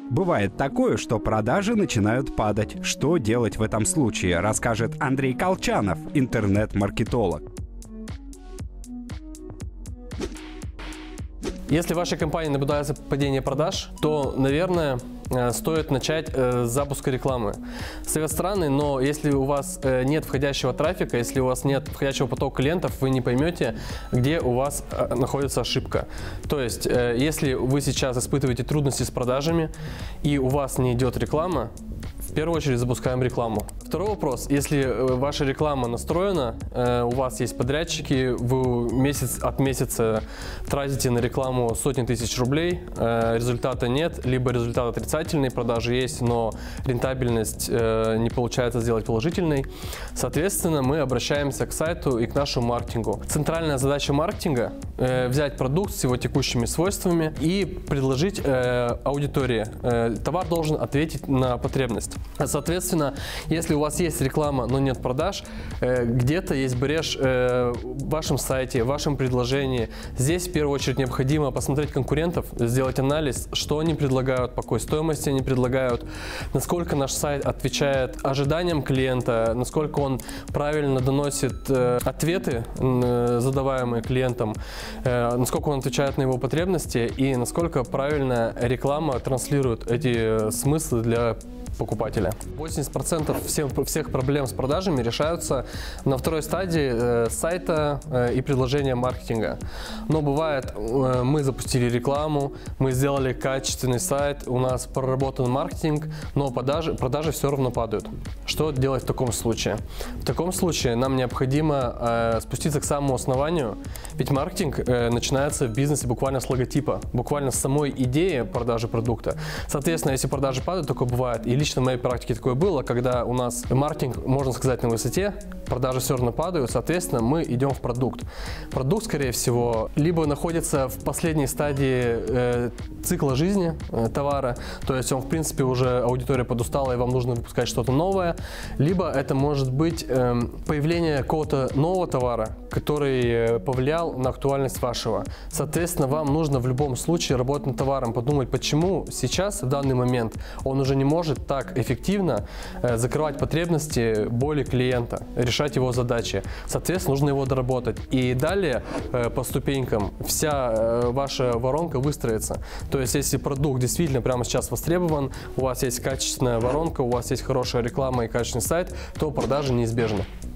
Бывает такое, что продажи начинают падать. Что делать в этом случае, расскажет Андрей Колчанов, интернет-маркетолог. Если в вашей компании наблюдается падение продаж, то, наверное, стоит начать с запуска рекламы. Совет странный, но если у вас нет входящего трафика, если у вас нет входящего потока клиентов, вы не поймете, где у вас находится ошибка. То есть, если вы сейчас испытываете трудности с продажами и у вас не идет реклама, в первую очередь запускаем рекламу. Второй вопрос. Если ваша реклама настроена, у вас есть подрядчики, вы месяц от месяца тратите на рекламу сотни тысяч рублей, результата нет, либо результат отрицательный, продажи есть, но рентабельность не получается сделать положительной, соответственно, мы обращаемся к сайту и к нашему маркетингу. Центральная задача маркетинга – взять продукт с его текущими свойствами и предложить аудитории. Товар должен ответить на потребность. Соответственно, если у вас есть реклама, но нет продаж, где-то есть брешь в вашем сайте, в вашем предложении. Здесь в первую очередь необходимо посмотреть конкурентов, сделать анализ, что они предлагают, по какой стоимости они предлагают, насколько наш сайт отвечает ожиданиям клиента, насколько он правильно доносит ответы, задаваемые клиентом, насколько он отвечает на его потребности и насколько правильно реклама транслирует эти смыслы для покупателя. 80% всех проблем с продажами решаются на второй стадии сайта и предложения маркетинга. Но бывает, мы запустили рекламу, мы сделали качественный сайт, у нас проработан маркетинг, но продажи все равно падают. Что делать в таком случае? В таком случае нам необходимо спуститься к самому основанию, ведь маркетинг начинается в бизнесе буквально с логотипа, буквально с самой идеи продажи продукта. Соответственно, если продажи падают, такое бывает, и лично в моей практике такое было, когда у нас маркетинг, можно сказать, на высоте, продажи все равно падают, соответственно, мы идем в продукт. Продукт, скорее всего, либо находится в последней стадии цикла жизни товара, то есть он, в принципе, уже аудитория подустала, и вам нужно выпускать что-то новое, либо это может быть появление какого-то нового товара, который повлиял на актуальность вашего. Соответственно, вам нужно в любом случае работать над товаром, подумать, почему сейчас, в данный момент, он уже не может так эффективно закрывать потребности, боли клиента, решать его задачи. Соответственно, нужно его доработать. И далее по ступенькам вся ваша воронка выстроится. То есть, если продукт действительно прямо сейчас востребован, у вас есть качественная воронка, у вас есть хорошая реклама и качественный сайт, то продажи неизбежны.